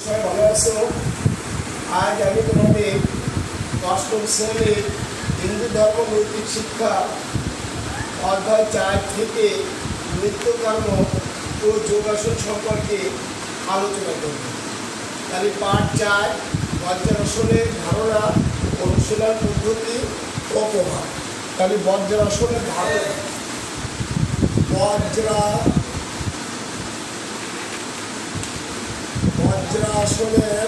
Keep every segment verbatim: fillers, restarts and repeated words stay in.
সবাই ভালো আছো। আজ আমি তোমাদের অষ্টম শ্রেণীর হিন্দু ধর্ম নৈতিক শিক্ষা অধ্যায় চার থেকে নিত্যকর্ম ও যোগাসন সম্পর্কে আলোচনা করব। তাহলে পাঠ চার, বজ্রাসনের ধারণা, অনুশীলন পদ্ধতি ও প্রভাব। তাহলে বজ্রাসনের ধারণা, বজ্রা বজ্রাসনের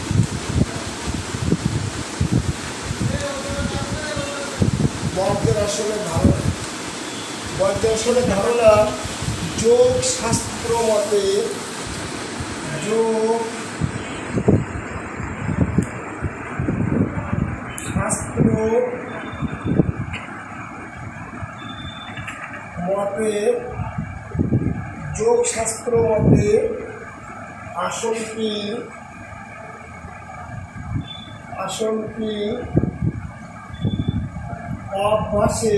বজ্রাসনের ধারণা বজ্রাসনের ধারণা যোগ শাস্ত্র মতে যোগ শাস্ত্র মতে যোগ শাস্ত্র মতে আসনটি আসনটি অভ্যাসে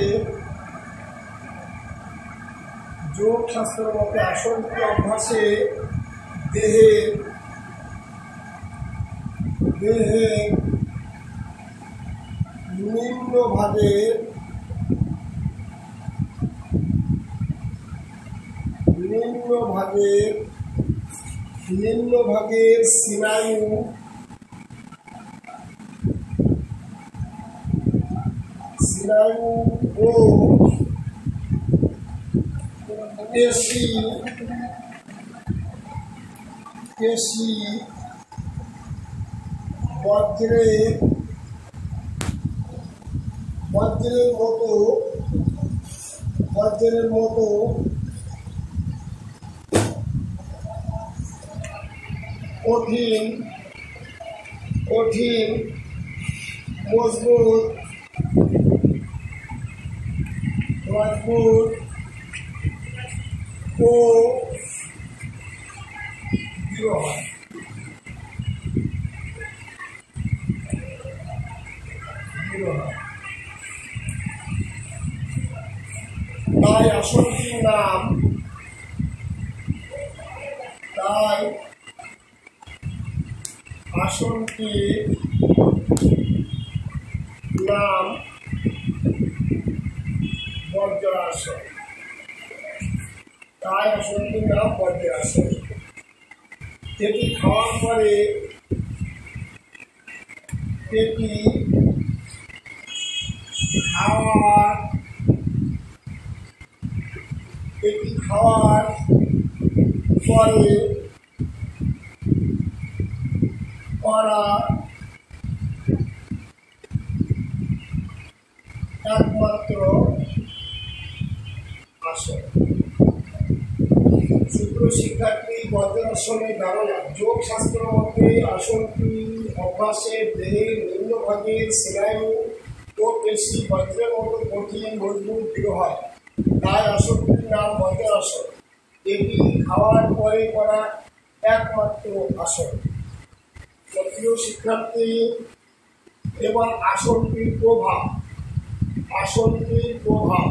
যোগ শাস্ত্র মতে আসনটি অভ্যাসে দেহে দেহে নিম্নভাবে নিম্নভাবে নিম্নভাগের স্নায়ু স্নায়ু ও পেশি পেশি বজ্রের বজ্রের মতো বজ্রের মতো কঠিন কঠিন মজবুত মজবুত ও দৃঢ় হয়। তাই আসনটির নাম তাই আসনটির নাম বজ্রাসন তাই আসনটির নাম বজ্রাসন। এটি খাওয়ার পরে এটি খাওয়ার এটি খাওয়ার পরে করা একমাত্র আসন। সূত্র শিক্ষার্থী, বজ্রাসনের ধারণা যোগ শাস্ত্র মতে আসনটি অভ্যাসে দেহের নিম্নভাগের স্নায়ু ও পেশি বজ্রের মতো কঠিন মজবুত দৃঢ় হয়। তাই আসনটির নাম বজ্রাসন। এটি খাওয়ার পরে করা একমাত্র আসন। প্রিয় শিক্ষার্থী, এবার আসনটির প্রভাব আসনটির প্রভাব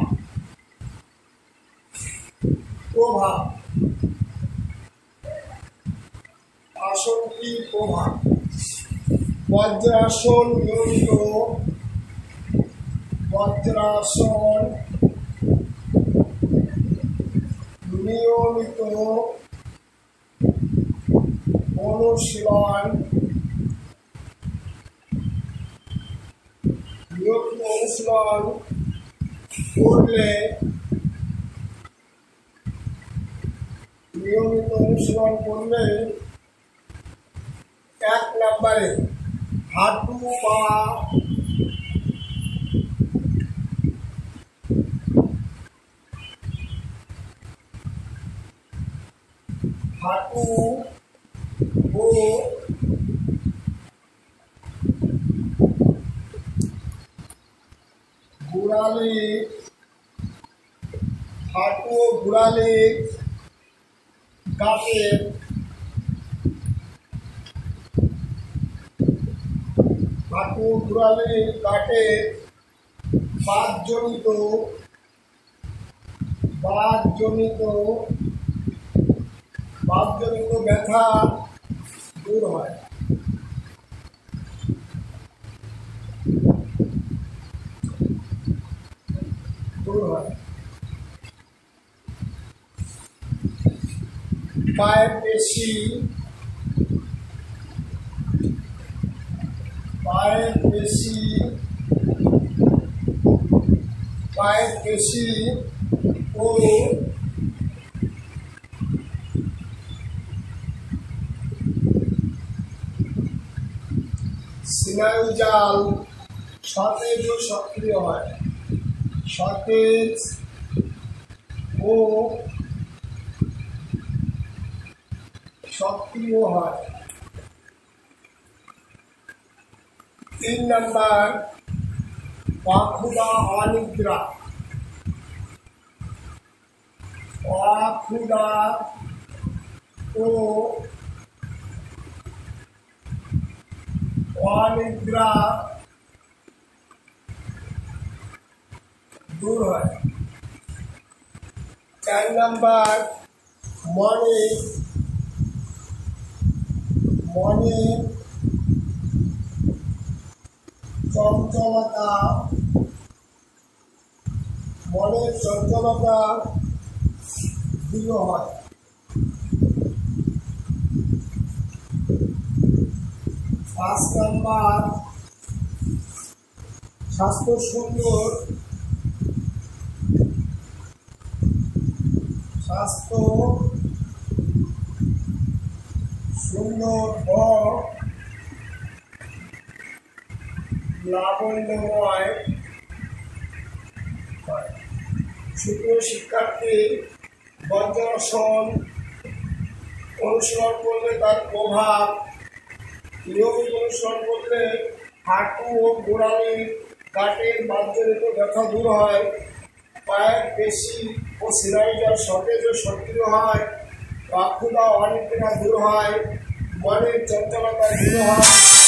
প্রভাব আসনটির প্রভাব বজ্রাসন নিয়মিত বজ্রাসন নিয়মিত অনুশীলন নিয়মিত অনুশীলন করলে নিয়মিত অনুশীলন করলে এক নম্বরে হাঁটু বা হাঁটু ও গোড়ালি হাঁটু ও গোড়ালি গাঁটের হাঁটু গোড়ালি গাঁটের বাতজনিত বাতজনিত বাতজনিত ব্যথা দূর হয়। দূর হয় পায়ের পেশি পায়ের পেশি পায়ের পেশি ও স্নায়ুজাল সতেজ ও সক্রিয় হয়। সতেজ ও সক্রিয় হয়। তিন নম্বর অক্ষুধা অনিদ্রা। অক্ষুধা ও অনিদ্রা দূর হয়। চার নম্বর মনে মনে চঞ্চলতা মনের চঞ্চলতা দূর হয়। পাঁচ নম্বর স্বাস্থ্য সুন্দর স্বাস্থ্য সুন্দর ও লাবণ্যময়। সুপ্রিয় শিক্ষার্থী, বজ্রাসন অনুসরণ করলে তার প্রভাব নিয়মিত অনুসরণ করলে হাঁটু ও গোড়ালির কাঠের বাহ্যরেখ ব্যথা দূর হয়। পায়ের পেশি ও স্নায়ুজাল সতেজ ও সক্রিয় হয়। অক্ষুধা অনিদ্রা দূর হয়। মনের চঞ্চলতা দূর হয়।